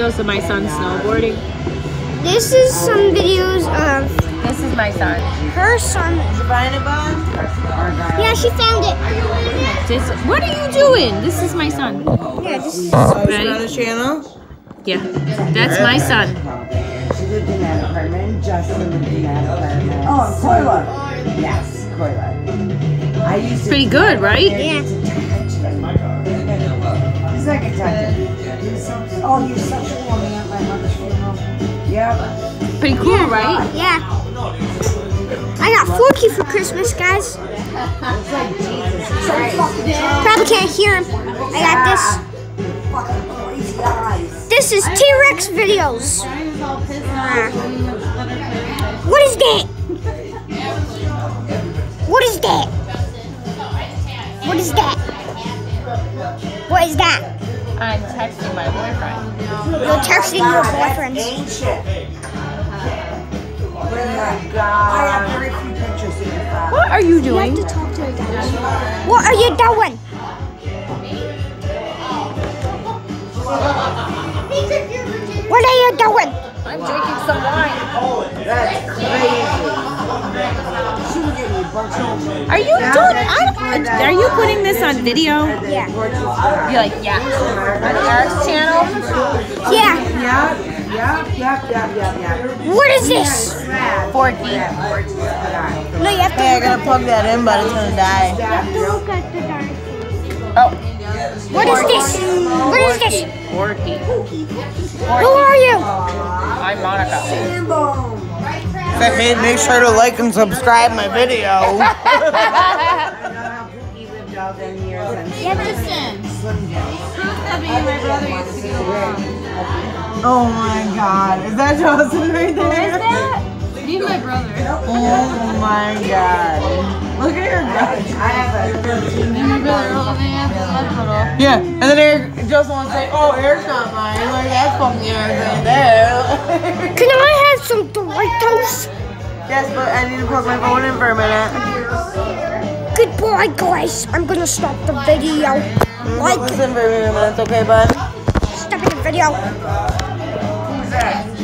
videos of my son snowboarding. This is some videos of. This is my son. Her son. Did you find it, Bob? Yeah, she found it. What are you doing? This is my son. Yeah, this is. Ready? On a channel? Yeah, that's my son. She lived in that apartment. Justin lived in that apartment. Oh, Coila. Yes, Coila. I used to. Pretty good, right? Yeah. He's like a touch. Oh, you're such a woman at my mother's funeral. Yep. Pretty cool, right? Yeah. I got Forky for Christmas, guys. It's like Jesus Christ. Probably can't hear him. I got this. Fucking crazy eyes. This is T-Rex videos. What is that? What is that? What is that? What is that? I'm texting my boyfriend. You're texting your boyfriend. Ancient. Oh my God. I have very few pictures of your father. What are you You doing? have to talk to her, guys. What are you doing? What are you doing? I'm drinking some wine. That's crazy. She was getting a bunch of Are you doing? Are you putting this on video? Yeah. You're like, yeah. On Eric's channel? Yeah. Yep. What is this? Forky. No, you have to Hey, I look gotta plug that in, but it's gonna die. at the dark. Oh. What is this? What is this? Forky. Who are you? I'm Monica. Hey, make sure to like and subscribe my video. He lived all them years and Jefferson. Oh my God, is that Johnson right there? He's my brother. Oh my God. Look at your brother. I have a 13 Yeah, and then Eric just wants to say, oh, Eric's not mine. Like, that's fucking Eric right there. Can I have some Doritos? Yes, but I need to plug my phone in for a minute. Goodbye, guys. I'm gonna stop the video. Like, Listen for a minute, okay, bud? stopping the video. Who's that?